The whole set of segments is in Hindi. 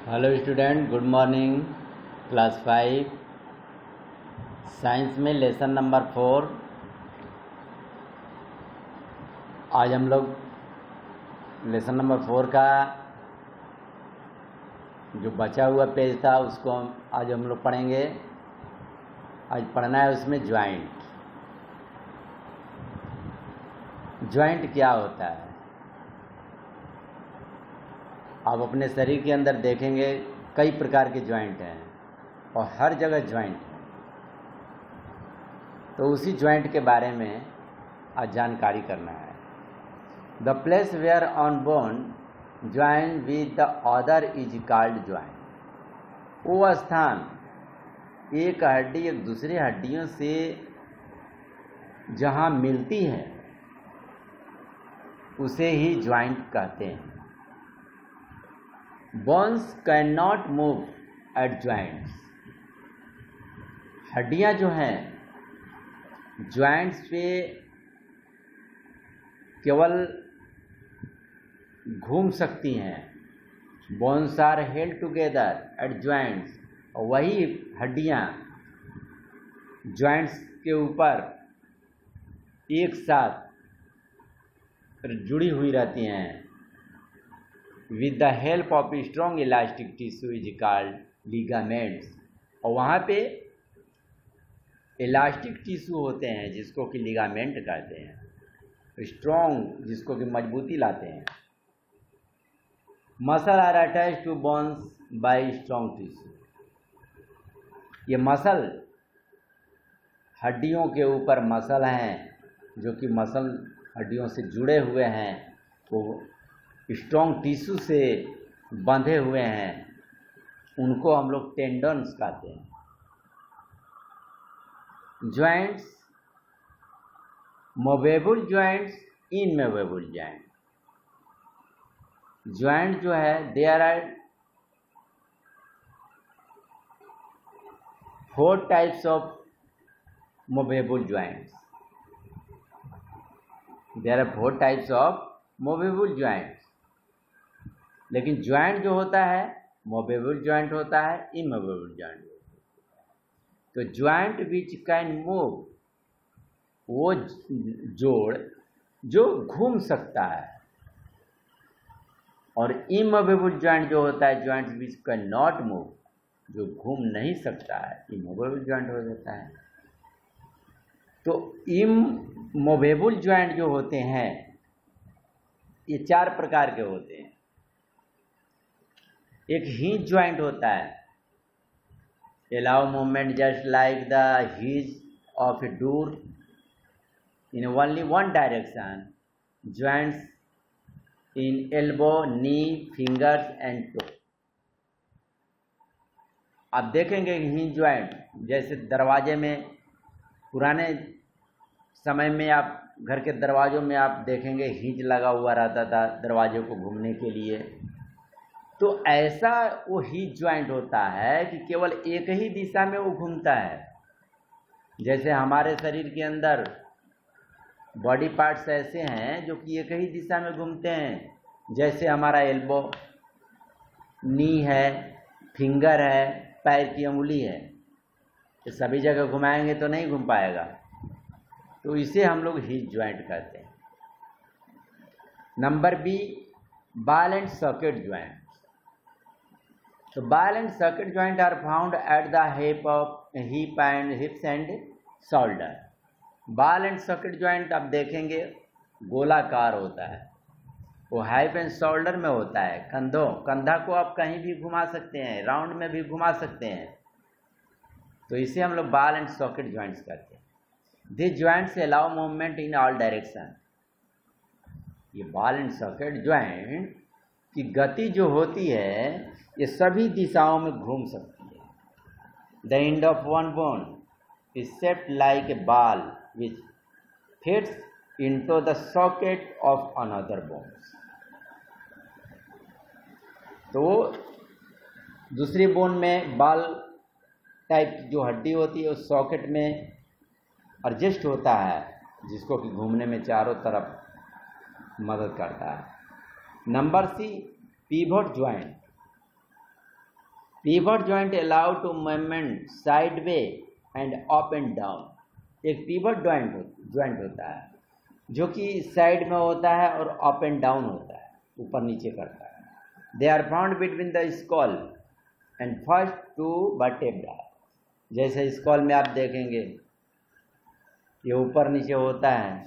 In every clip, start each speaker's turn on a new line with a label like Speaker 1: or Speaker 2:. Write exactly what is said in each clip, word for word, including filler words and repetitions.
Speaker 1: Hello student, good morning. Class five science में लेसन नंबर फोर। आज हम लोग लेसन नंबर फोर का जो बचा हुआ पेज था उसको आज हम लोग पढ़ेंगे। आज पढ़ना है उसमें ज्वाइंट। ज्वाइंट क्या होता है? आप अपने शरीर के अंदर देखेंगे कई प्रकार के ज्वाइंट हैं और हर जगह ज्वाइंट है। तो उसी ज्वाइंट के बारे में आज जानकारी करना है। The place where on bone join with the other is called joint. वो स्थान एक हड्डी एक दूसरे हड्डियों से जहाँ मिलती है उसे ही ज्वाइंट कहते हैं। Bones can not move at joints. हड्डियां जो हैं ज्वाइंट्स पे केवल घूम सकती हैं। Bones are held together at joints. और वही हड्डियां ज्वाइंट्स के ऊपर एक साथ जुड़ी हुई रहती हैं। with the help of strong elastic tissue is called ligaments। और वहाँ पे इलास्टिक टिश्यू होते हैं जिसको कि लिगामेंट कहते हैं। स्ट्रॉन्ग जिसको कि मजबूती लाते हैं। Muscle are attach to bones by strong tissue. ये मसल हड्डियों के ऊपर मसल हैं जो कि मसल हड्डियों से जुड़े हुए हैं, वो स्ट्रॉन्ग टिश्यू से बंधे हुए हैं। उनको हम लोग टेंडन्स कहते हैं। Joints, movable joints, immovable joint. Joint जो है there are four types of movable joints. There are four types of movable joints. लेकिन ज्वाइंट जो होता है मूवेबल ज्वाइंट होता है, इमूवेबल ज्वाइंट होता है। तो ज्वाइंट विच कैन मूव, वो जोड़ जो घूम सकता है। और इमूवेबल ज्वाइंट जो होता है joint which can not move, जो घूम नहीं सकता है, इमूवेबल ज्वाइंट हो जाता है। तो इमूवेबल ज्वाइंट जो होते हैं ये चार प्रकार के होते हैं। एक हिंज ज्वाइंट होता है। Allow movement just like the hinge of a door in only one direction. Joints in elbow, knee, fingers and toe. आप देखेंगे हिंज ज्वाइंट जैसे दरवाजे में, पुराने समय में आप घर के दरवाजों में आप देखेंगे हिंज लगा हुआ रहता था दरवाजे को घूमने के लिए। तो ऐसा वो हिंज ज्वाइंट होता है कि केवल एक ही दिशा में वो घूमता है। जैसे हमारे शरीर के अंदर बॉडी पार्ट्स ऐसे हैं जो कि एक ही दिशा में घूमते हैं। जैसे हमारा एल्बो, नी है, फिंगर है, पैर की अंगुली है। तो सभी जगह घुमाएंगे तो नहीं घूम पाएगा, तो इसे हम लोग हिंज ज्वाइंट कहते हैं। Number B, ball and socket joint. तो ball and socket joint are found at the hip of hip and hips and shoulder. Ball and socket joint आप देखेंगे गोलाकार होता है, वो हिप एंड शोल्डर में होता है। कंधों कंधा को आप कहीं भी घुमा सकते हैं, राउंड में भी घुमा सकते हैं। तो इसे हम लोग बॉल एंड सॉकेट ज्वाइंट्स कहते हैं। This joints allow movement in all direction. ये बॉल एंड सॉकेट ज्वाइंट की गति जो होती है ये सभी दिशाओं में घूम सकती है। The end of one bone is shaped like a ball which fits into the socket of another bones. तो दूसरी बोन में बॉल टाइप की जो हड्डी होती है उस सॉकेट में एडजस्ट होता है, जिसको कि घूमने में चारों तरफ मदद करता है। Number C, pivot joint. Pivot joint allow to movement side way and up and down. एक पिवट जॉइंट जॉइंट होता है जो कि साइड में होता है और अप एंड डाउन होता है, ऊपर नीचे करता है। They are found between the skull and first two vertebra. जैसे स्कॉल में आप देखेंगे ये ऊपर नीचे होता है।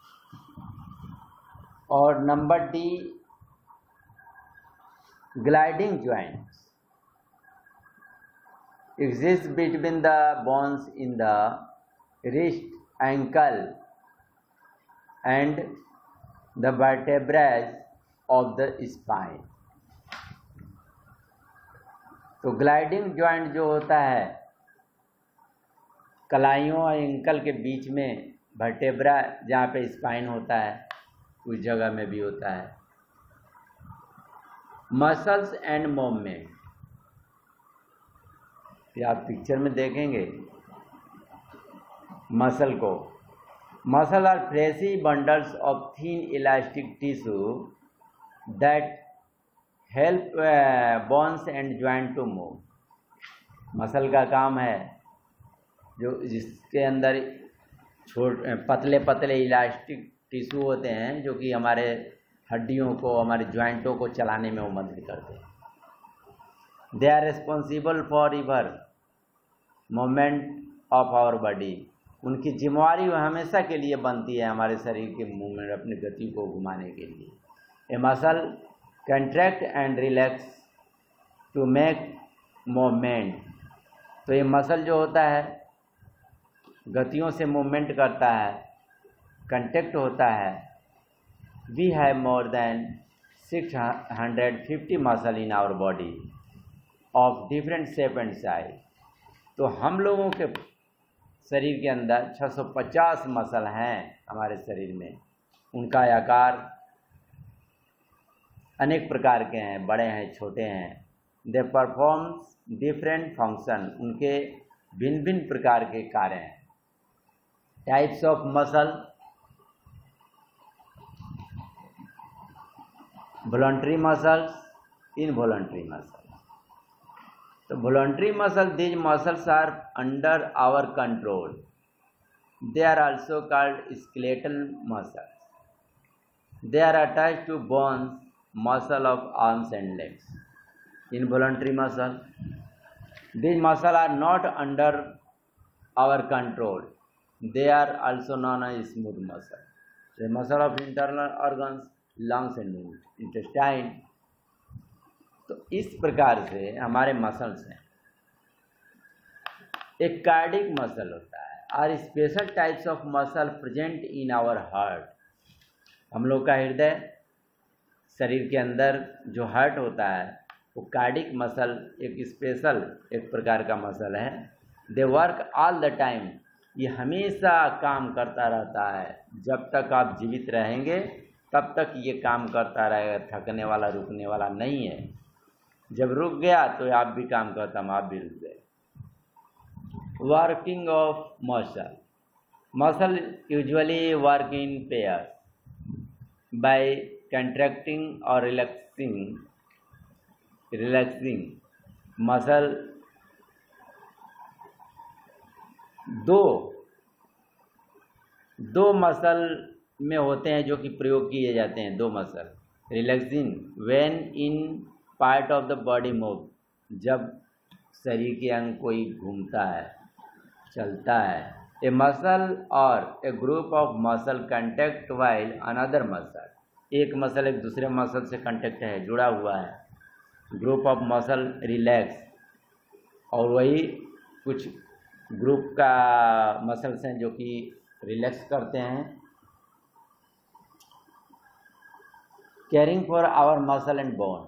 Speaker 1: और number D, gliding joints exist between the bones in the wrist, ankle and the vertebrae of the spine। तो ग्लाइडिंग ज्वाइंट जो होता है कलाइयों और एंकल के बीच में, वर्टेब्रा जहाँ पे स्पाइन होता है उस जगह में भी होता है। मसल्स एंड मूवमेंट, आप पिक्चर में देखेंगे मसल को। Muscle are fleshy bundles of thin elastic tissue that help bones and joint to move. Muscle का काम है जो जिसके अंदर छोट पतले पतले इलास्टिक टिश्यू होते हैं जो कि हमारे हड्डियों को, हमारे जॉइंटों को चलाने में वो मदद करते हैं। They are responsible for ever movement of our body. उनकी जिम्मेवारी हमेशा के लिए बनती है हमारे शरीर के मूवमेंट, अपनी गति को घुमाने के लिए। A muscle contract and relax to make movement. तो ये मसल जो होता है गतियों से मूवमेंट करता है, कंट्रैक्ट होता है। We have more than six hundred fifty muscle in our body of different shape and size. तो हम लोगों के शरीर के अंदर छह सौ पचास मसल हैं हमारे शरीर में। उनका आकार अनेक प्रकार के हैं, बड़े हैं, छोटे हैं। दे परफॉर्म्स डिफरेंट फंक्शन, उनके भिन्न भिन्न प्रकार के कार्य हैं। Types of muscle, voluntary muscles, involuntary muscle. तो voluntary muscle, these muscles are under our control. They are also called skeletal muscles. They are attached to bones, muscle of arms and legs. Involuntary muscle, these muscles are not under our control. They are also known as smooth muscle. The muscle of internal organs, lungs and intestine. तो इस प्रकार से हमारे मसल्स हैं। एक कार्डिक मसल होता है और special types of muscle present in our heart. हम लोग का हृदय शरीर के अंदर जो हार्ट होता है वो कार्डिक मसल एक स्पेशल एक प्रकार का मसल है। They work all the time, ये हमेशा काम करता रहता है। जब तक आप जीवित रहेंगे तब तक ये काम करता रहेगा, थकने वाला, रुकने वाला नहीं है। जब रुक गया तो आप भी काम करता, आप भी रुक गए। Working of muscle, muscle usually work in pairs by contracting और रिलैक्सिंग रिलैक्सिंग मसल दो दो मसल में होते हैं जो कि प्रयोग किए जाते हैं। दो muscle, relaxing when in part of the body move, जब शरीर के अंग कोई घूमता है, चलता है। ए मसल और a group of muscle contact while another muscle, एक मसल एक दूसरे मसल से कंटेक्ट है, जुड़ा हुआ है। ग्रुप ऑफ मसल रिलैक्स, और वही कुछ ग्रुप का मसल्स हैं जो कि रिलैक्स करते हैं। Caring for our muscle and bone,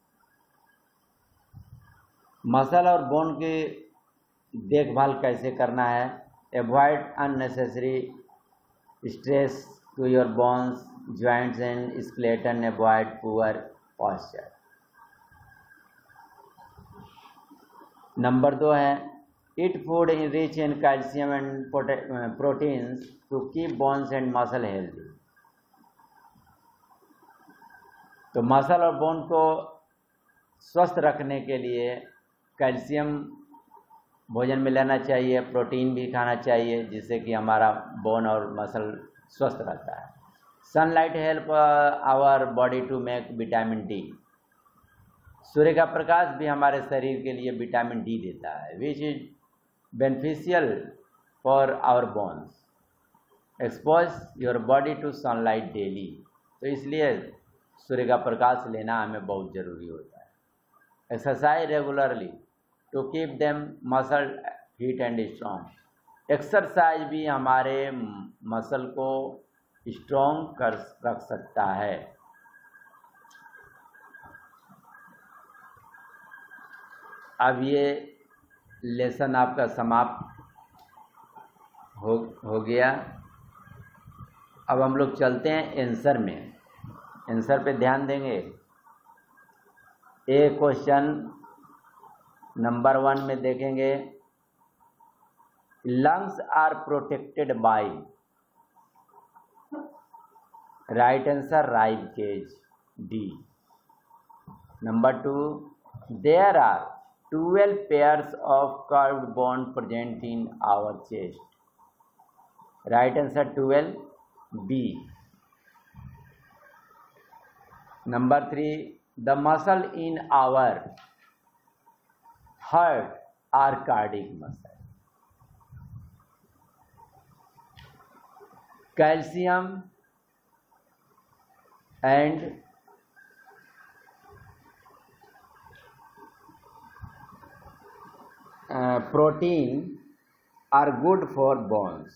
Speaker 1: muscle और बोन की देखभाल कैसे करना है। Avoid unnecessary stress to your bones, joints and skeleton, avoid poor posture. Number दो है eat food in rich in calcium and proteins to keep bones and muscle healthy. तो मसल और बोन को स्वस्थ रखने के लिए कैल्शियम भोजन में लेना चाहिए, प्रोटीन भी खाना चाहिए, जिससे कि हमारा बोन और मसल स्वस्थ रहता है। Sunlight help our body to make vitamin D. सूर्य का प्रकाश भी हमारे शरीर के लिए विटामिन डी देता है, which is beneficial for our bones. Expose your body to sunlight daily. तो इसलिए सूर्य का प्रकाश लेना हमें बहुत ज़रूरी होता है। Exercise regularly to keep them muscle fit and strong. Exercise भी हमारे मसल को स्ट्रॉन्ग कर रख सकता है। अब ये लेसन आपका समाप्त हो हो गया। अब हम लोग चलते हैं आंसर में। आंसर पे ध्यान देंगे। ए क्वेश्चन नंबर वन में देखेंगे, lungs are protected by. Right answer rib cage, D. Number two, there are twelve pairs of curved bone present in our chest. Right answer twelve, B. Number three, the muscle in our heart are cardiac muscle. Calcium and protein are good for bones.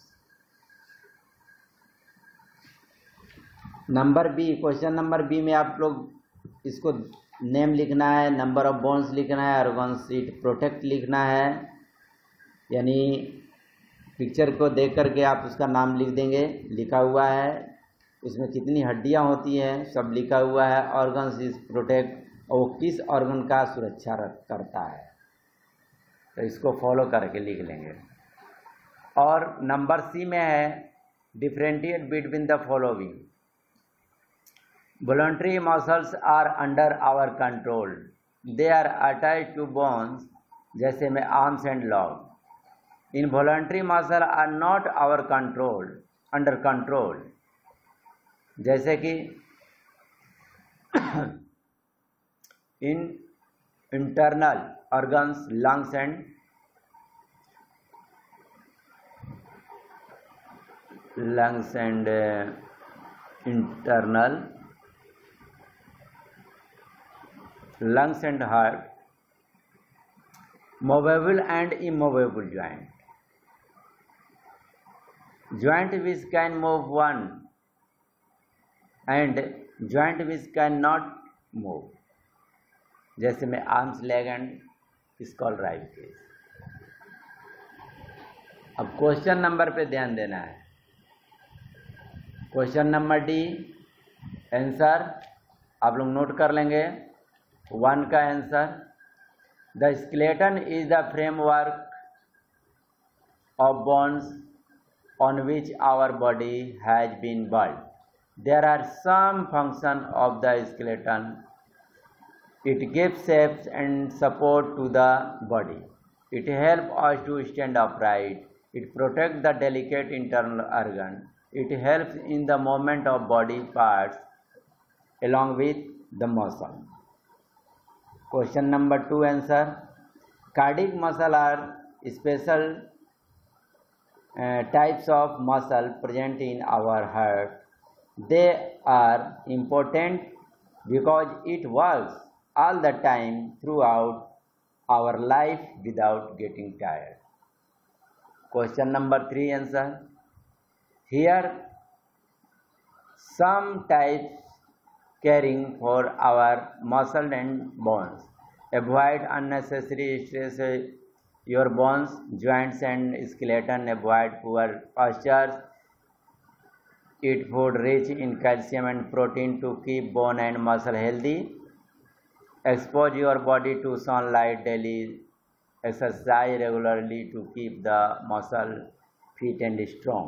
Speaker 1: Number B, question number B में आप लोग इसको नेम लिखना है, नंबर ऑफ बोन्स लिखना है, ऑर्गन सीट प्रोटेक्ट लिखना है। यानी पिक्चर को देख करके आप उसका नाम लिख देंगे, लिखा हुआ है उसमें कितनी हड्डियां होती हैं सब लिखा हुआ है। ऑर्गन सीट प्रोटेक्ट, और वो किस ऑर्गन का सुरक्षा करता है, तो इसको फॉलो करके लिख लेंगे। और नंबर सी में है, differentiate between the following. Voluntary muscles are under our control. They are attached to bones, जैसे में arms and legs. Involuntary muscles are not our control, under control. जैसे कि in internal organs, lungs and lungs and uh, internal lungs and heart, movable and immovable joint. Joint which can move one and joint which cannot move, जैसे में arms, leg and skull right case. अब क्वेश्चन नंबर पे ध्यान देना है। क्वेश्चन नंबर डी, आंसर आप लोग नोट कर लेंगे। वन का answer, the skeleton is the framework of bones on which our body has been built. There are some function of the skeleton. It gives shape and support to the body. It help us to stand upright. It protect the delicate internal organ. It helps in the movement of body parts along with the muscle. Question number two answer. Cardiac muscle are special uh, types of muscle present in our heart. They are important because it works all the time throughout our life without getting tired. Question number three answer. Here some types caring for our muscle and bones. Avoid unnecessary stress your bones, joints and skeleton. Avoid poor postures. Eat food rich in calcium and protein to keep bone and muscle healthy. Expose your body to sunlight daily. Exercise regularly to keep the muscle fit and strong.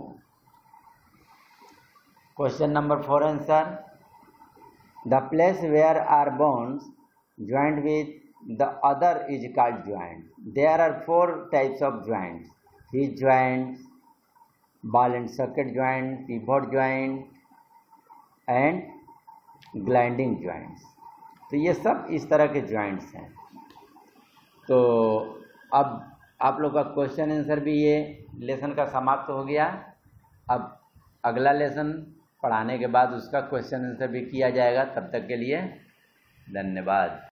Speaker 1: Question number four answer. The place where our bones joined with the other is called joint. There are four types of joints: hinge joint, ball and socket joint, pivot joint and gliding joints. तो ये सब इस तरह के joints हैं. तो अब आप लोग का क्वेश्चन आंसर भी ये लेसन का समाप्त हो गया. अब अगला लेसन पढ़ाने के बाद उसका क्वेश्चन आंसर भी किया जाएगा. तब तक के लिए धन्यवाद.